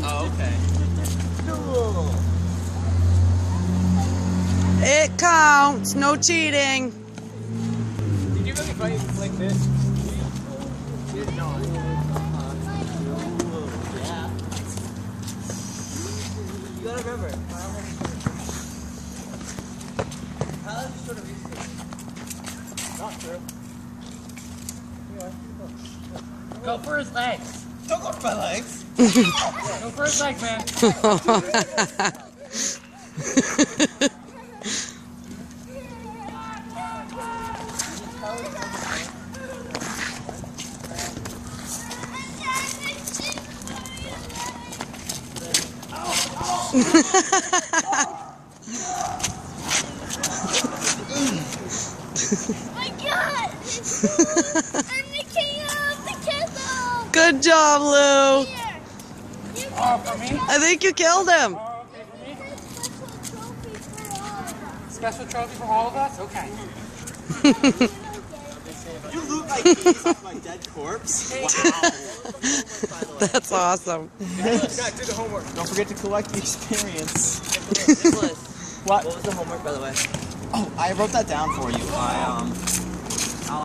Oh, okay. Cool. It counts. No cheating. Did you really fight like this? You did not. Yeah. You gotta remember, Tyler just sort of used to. Not true. Go for his legs. Don't go for my legs. Go for his legs, man. Oh my God! I'm the king of the castle! Good job, Lou. Here! You Oh, for me? I think you killed him. Oh, okay, for me? special trophy for all of us. Special trophy for all of us? Okay. You loot like these off my dead corpse? Wow. That's awesome. Scott, do the homework. Don't forget to collect the experience. Nicholas, What? what was the homework, by the way? Oh, I wrote that down for you.